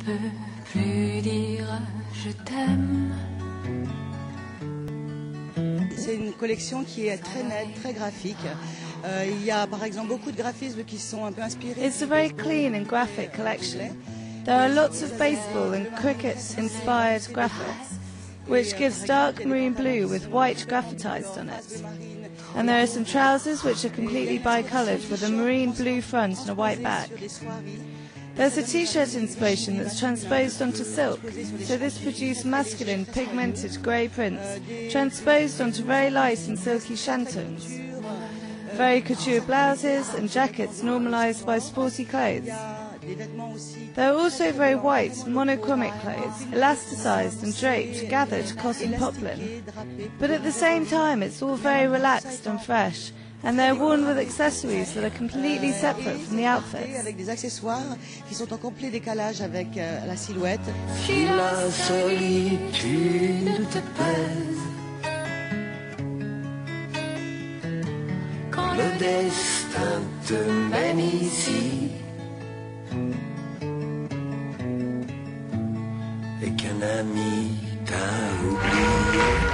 peux plus dire je t'aime. C'est une collection qui est très nette, très graphique. Il y a par exemple beaucoup de graphismes qui sont un peu inspirés. It's a very clean and graphic collection. There are lots of baseball and cricket-inspired graphics, which gives dark marine blue with white graphitized on it. And there are some trousers which are completely bi-coloured with a marine blue front and a white back. There's a t-shirt inspiration that's transposed onto silk, so this produced masculine pigmented grey prints transposed onto very light and silky chantons. Very couture blouses and jackets normalised by sporty clothes. There are also very white, monochromic clothes, elasticized and draped, gathered cotton poplin. But at the same time, it's all very relaxed and fresh, and they're worn with accessories that are completely separate from the outfits. Avec des accessoires qui sont en complet décalage avec la silhouette. Si la solitude te pèse, quand le destin te mène ici, et qu'un ami t'a oublié.